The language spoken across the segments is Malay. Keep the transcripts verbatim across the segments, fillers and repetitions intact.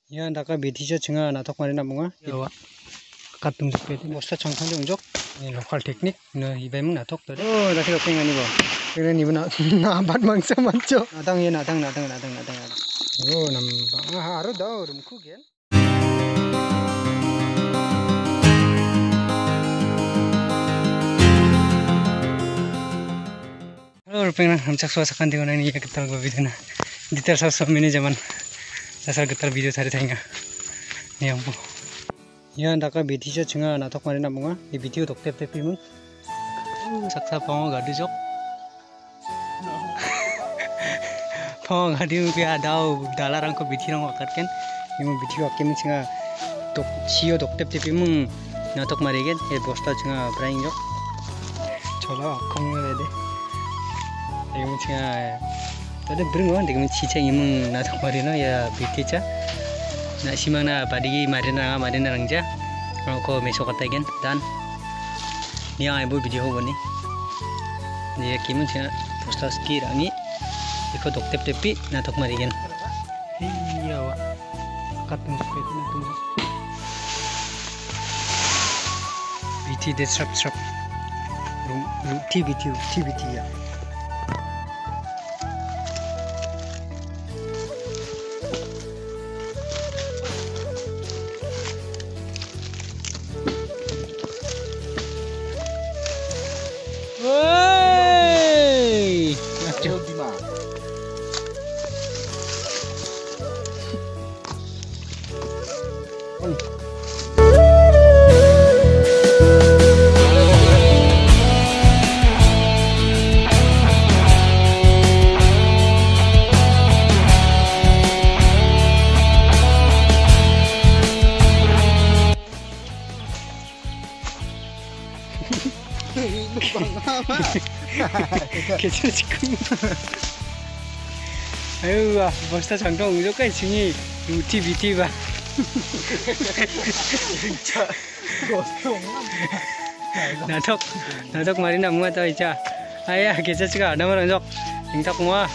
Ya ndaka beti cha chinga na thok mari na bunga yawa katung jok beti mosta changthang jong jok ni local technique no ibai mung na thok to oh da thok penga ni bo kene ni buna na bat mangsa mancho nadang ye nadang nadang nadang nadang oh nam ba haru da rum khu gen halo penga hamchak so sakan dingo nani ya ketal go biduna ditar sa so mini zaman asal getar video tadi tanya nih ampu ya ndaka beti cha chinga na thok mari na bunga i video tok tep tep mung saksa paw gadu jok paw gadu pe adau dalarang ko beti rang wakat ken imu video akem chinga tok chio tok tep tep mung na thok mari gen e bosta chinga braing jok chola khong le de imu chinga tadi beringon dengan cica imung na thok mari no ya biticha na simang na padi marina marina rangja ko meso kata gen dan niang ibu video ho bani dia kimun cha posta ski rangi iko dok tep tepi na thok mari gen iya wa katung sepet na tung biti de srap srap ru ti biti ti biti ya Woi, aduh di mana? Kecil cikum. Ayo ah, bosta changdong ungjo kai chingi uti biti ba. Natok, natok mari na mua ta icha. Aya kecil cika ada marang jok. Ingtak mua.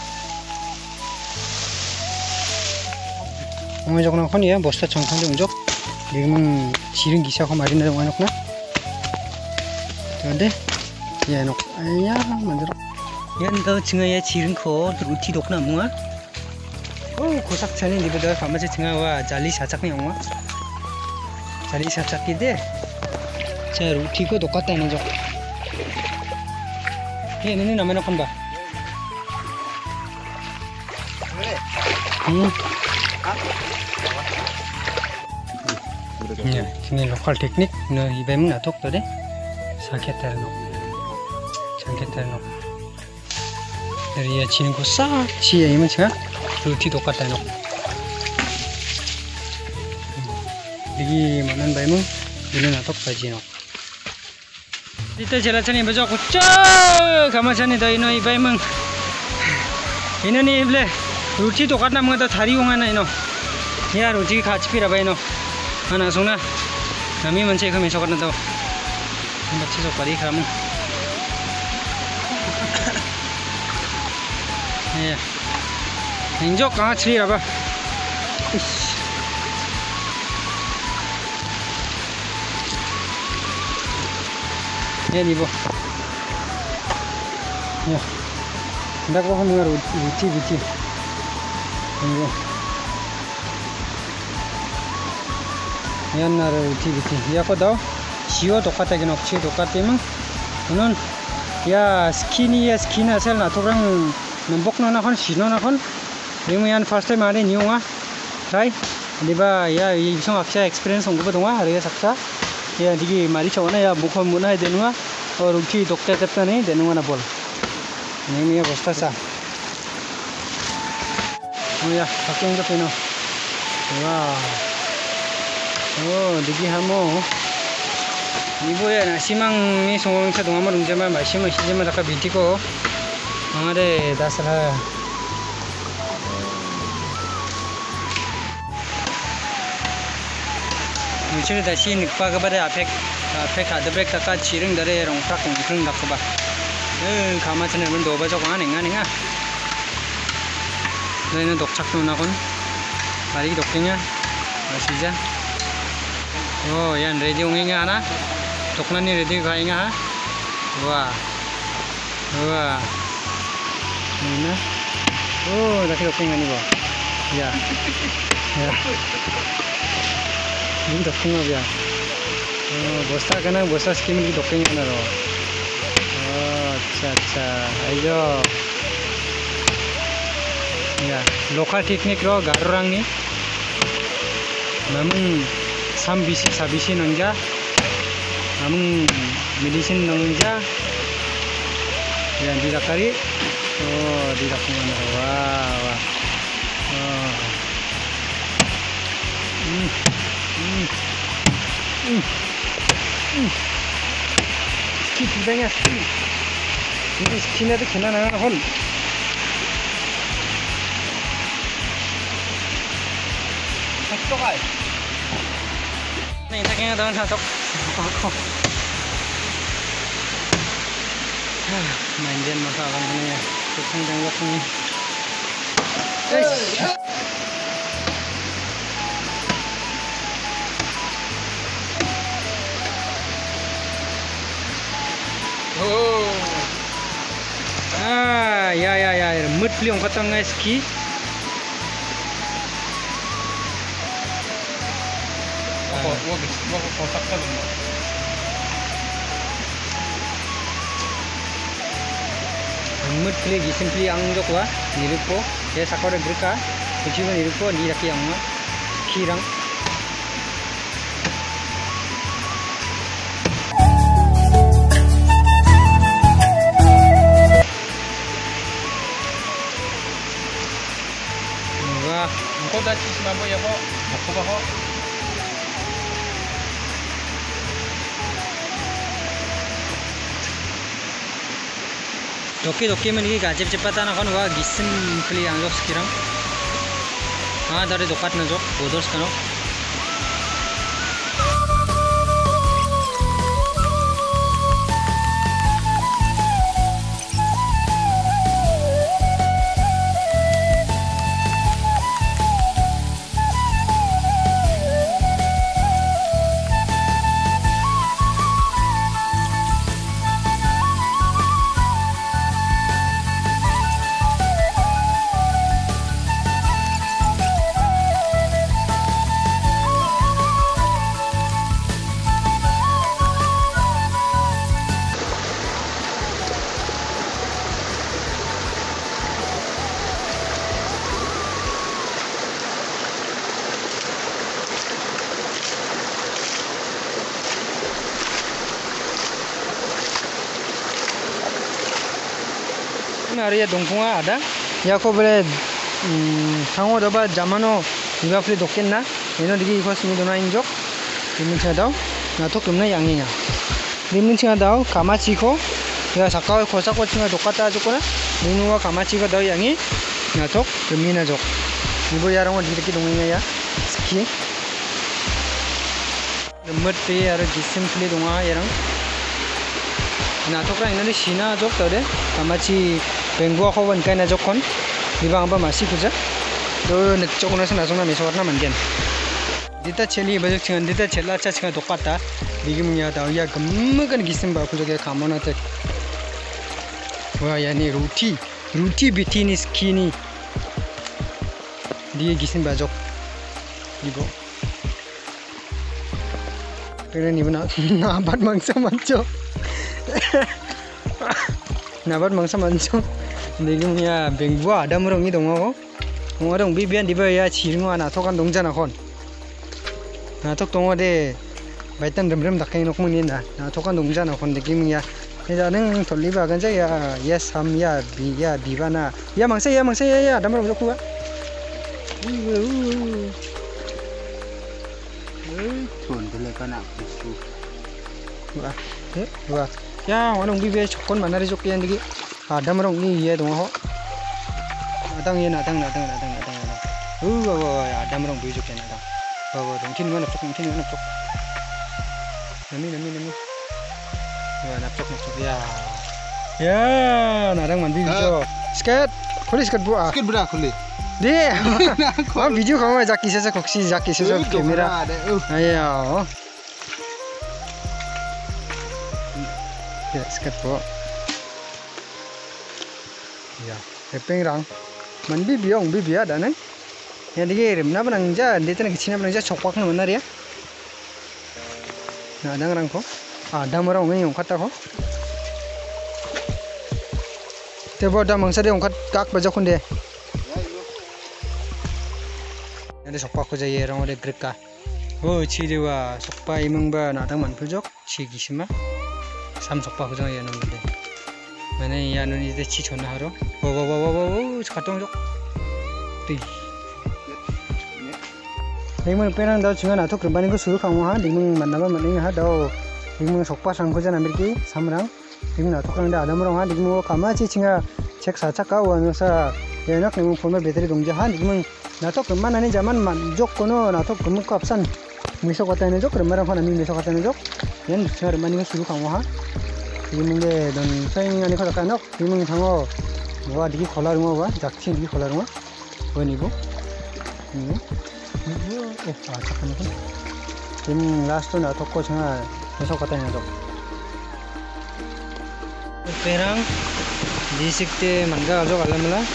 Mua jok na kon ya bosta changthang ungjo. Digmung siring gisa ko mari na dong anok na. Tade. Ya nok ayah manjur ya ndo chinga ya chiring ko ruti dokna munga oh kosak chani ni beda kama che chinga wa jali sachak ni munga jali sachak ki de cha ruti ko dokata ni jo ye ni na mena kon ba hmm ya ini local technique no ibai mung na tok to de sakhet tar no Kita no dari ya cini ko sa cia ini macam ruti dokat no lagi mana bayi mung ini natok baji no kita jalan sini baca kucak kama sini dah ini bayi mung ini ni ible ruti dokat nama kita thari ungan ino ya ruti khaci pira bayi no mana sona kami mencari kami sokat na tau macam sokari kamu ya, injok kah ciri apa? Ya ni bo, ya, ndak kau dengar uti uti, ini, ya nara uti uti, ya kau tahu, cio dokat lagi nak cio dokat emang, non, ya skinny ya skin asal nak orang nombok nona kon sino na kon rimu yan first time ade new nga try diba ya isong aksha experience ong badonga re saksa ya digi mari chona ya bukho muna denwa और उठी डॉक्टर करता नहीं देनुगा ना बोल नहीं मैं बस्ता सा मुया हकेंगे पेनो वाह ओ दिगी हमो 이보야 나 시망이 송ong사 동아만 운전만 마시면 시제만 아까 비티고 아래 다스라 मुझे दासी निकपा के बारे आफेक आफेक आधे ब्रेक तक चिरिंग दरे रोंगफ्रा कोंफ्रिंग दखबा ए खामा चने मन दोबा जक आ नेंगा नेंगा नैनो दक्चाक नुना कोन बारि दक्किङा Masih aja. Oh, yan ready ungingnya na. Tokna ni ready kainga ha. Wah. Wah. Mana? Oh, laki tokinga ni bo. Ya. Ya. Ini tokinga ya. Oh, bosta kana bosta skim ni tokinga na ro. Oh, acha acha. Ayo. Ya, lokal teknik ro garurang ni. Namun sam bisi sabisi nangja. Namun medicine nangja. Yang dilakari. Oh, dilakukan. Wah, wah. Oh. Hmm. Hmm. Hmm. Hmm. Kita banyak. Ini skinnya tu kena nak hol. Satu kali. Nih, tak kena dalam satu. Manjan masa akan kena ya. Tukang jangan ni. Oh. Ah, ya ya ya. Mud peliong katang ski. Oh, wah, wah, kotak tu. Mud peli simply ang jokwa nirupo ya sakora grika ujiwa nirupo ni laki amma kirang wah engkau dah cis mabo ya kok aku kok Doki doki meniki gajib cepatan akan wah gisem kali anjok sekirang. Ah dari dokat najok bodos kano. Hari ya dongpunga ada. Ya ko boleh sango doba jamano juga free doken na. Ino digi ikut sini dona injok. Dimin cedau. Nato kumna yanginya. Dimin cedau kamachi ko. Ya sakau kosa ko chinga dokata aja ko na. Dinuwa kamachi ko dau yangi. Nato kumina jok. Ibu ya orang di deki donginya ya. Ski. Lembat pe ada gisem free donga ya orang. Nato kan ini Cina jok tau deh. Kamachi Bengua kawan kain aja kon, di bawah apa masih kerja, do nak cokon nasi nasong na mesor na mungkin. Dita celi baju cengan, dita cela aja cengan dokata, digi punya tahu ya gemukan gisem baku juga kamu nanti. Wah ya ni roti, roti biti ni skinny, dia gisem baju, ibu. Kira ni benar, nabat mangsa manco, nabat mangsa manco. Degi punya bengua ada merong itu ngau, orang bibian di bawah ya ciringu anak tokan dongja nakon, natok tongo de, baitan rem rem tak kain nokmu ni na, natokan dongja nakon degi punya, ini neng toliba kan saya ya sam ya bi ya bibana, ya mangsa ya mangsa ya ya ada merong jokua, tuan boleh kan aku tu, wah, eh wah, ya orang bibian cokon mana ada jokian degi. Ada merong ni ya dong ho. Datang ya datang datang datang datang. Uh, wah ada merong bujuk ya datang. Wah wah dong kini mana cok kini mana cok. Nami nami nami. Wah napcok napcok ya. Ya, nadang mandi bujuk. Sket, kulis sket buah. Sket berapa kulis? deh oh video kamu ajak kisah koksi ajak kisah so kamera ayo ya sekat po ya epeng rang man bibi ong bibi ada nih ya dikir mana benang ja dia tuh kecilnya benang ja cokpak nih benar ya nah ada ngerang kok ada merang ini ong kata kok tebo ada mangsa dia ong kat kak bajak kunde ada sokpa ko jaye rong ode greka oh chi dewa sokpa imang ba na tang man pujok chi gisima sam sokpa ko jaye non de mane ya non ide chi chona haro wo wo wo wo wo katong jok ti dingmang perang da chunga na thok bani ko suru khang ha dingmang man na ba man ha da dingmang sokpa sang ko jana mirki samrang dingmang na thok rang da adam rong ha dingmang kama chi chinga cek sa chaka wa no sa yenak dingmang phone ba battery dong ja ha dingmang natok mana nih zaman man jok kono natok gemuk kapsan misok katanya jok remara fana mi misok katanya jok yan sekarang mani ko suru kamu ha ini mungkin dan saya ini kalau kanok ini mungkin tango gua diki kholar rumah gua jaksin diki kholar rumah gua nih bu ini eh acak kan itu ini last tuh natok ko cuma misok katanya jok perang disikte mangga jok alam lah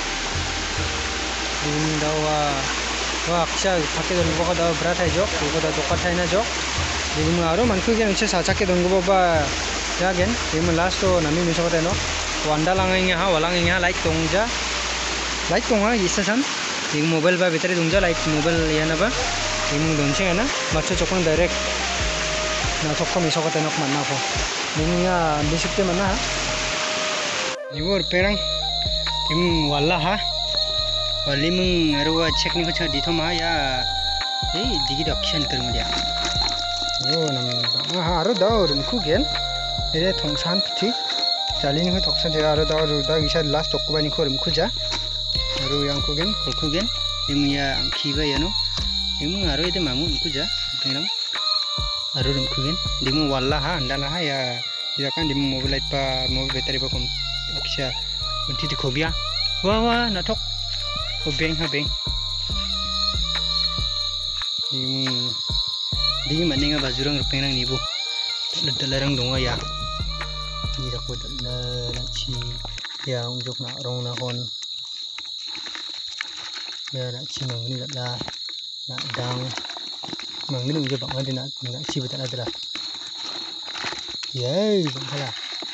ini dawa wah kisah pakai dong gua dawa berat aja jok gua dawa tokat aja jok jadi mengaruh mantu yang bisa saja pakai dong gua ba ya kan ini last tuh nami misal kata no wanda langainya ha walangainya light tongja light tonga isa san ini mobile ba beteri tongja light mobile ya napa ini donceng na macam cokong direct na cokong misal kata no mana ko ini ya bisikte mana ibu perang ini wala ha wali mung aruwa cek nih kecil di thoma ya eh digi action kerung dia oh nam ah aru daur ku gen ere thongsan pthi jalin ko thoksan dia aru daur da bisa last tok bani khorum khuja aru yang ku gen ku gen imu ya khiba ya no imu aru ide mamu khuja pengram aru rum ku gen dimu walla ha andala ha ya ya kan dimu mobile light pa mobile battery pa kom aksha unti di khobia wah wah natok oh beng ha beng ini di mana nga bajurang pengrang nibu dalarang donga ya ini rak dalar chi ya unjuk na rong na hon ya na chi mangni da na dang mangni unjuk bang ada na na chi betal ada yey bangala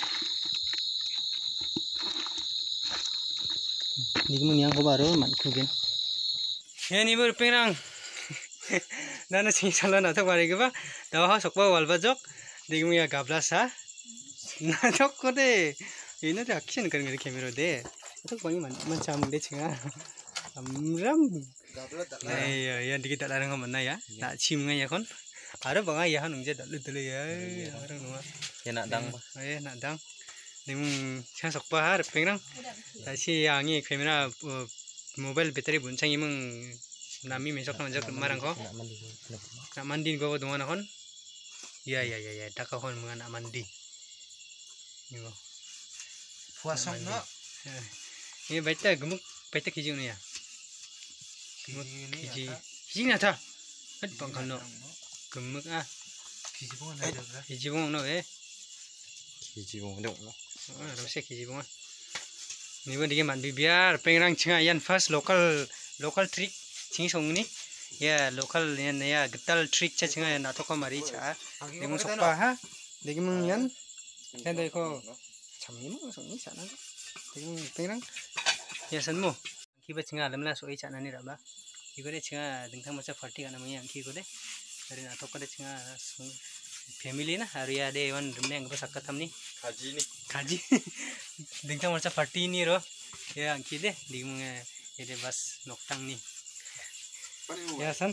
ini yang ko baru man kugen ya ni ber pengrang nana sing salah natok bari ke ba dawa sokba walba jok digmu ya gablas ha natok ko de ini tuh action kan ngeri kamera de itu bangi man macam de chinga amram iya ya dikit tak larang mana ya nak chim ngai ya kon ada banga ya nungje dalu dalu ya orang nungwa ya nak dang eh nak dang ning sang sokpa har pengrang si yangi kamera mobile battery buncang imeng nami mesok kan jak marang ko nak mandi go dongan kon ya ya ya ya dak kon mengan nak mandi nigo puasong no ini baita gemuk baita kiji ni ya gemuk kiji kiji na ta kan pangkan no gemuk ah kiji bong na kiji bong no eh kiji bong no oh rasa kiji bong ni pun dia mandi biar pengrang cenga yan first local local trick cing song ni ya local yan ya getal trick cha cenga na to ko mari cha demu sokpa ha demu yan yan dekho chamni mo song ni cha na demu pengrang ya sanmo ki ba cenga lamla soi cha na ni raba ki gore cenga dingthang macha party kana mai ang ki gore ari na to ko de cenga family na hari ada wan rumne ang pasak katam ni kaji ni kaji dingthang macha party ni ro ya ang ki de dingmu ede bas noktang ni ya san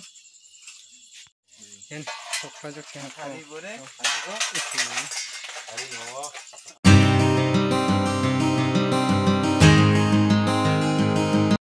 yan sokpa jok chen hari bore hari go hari no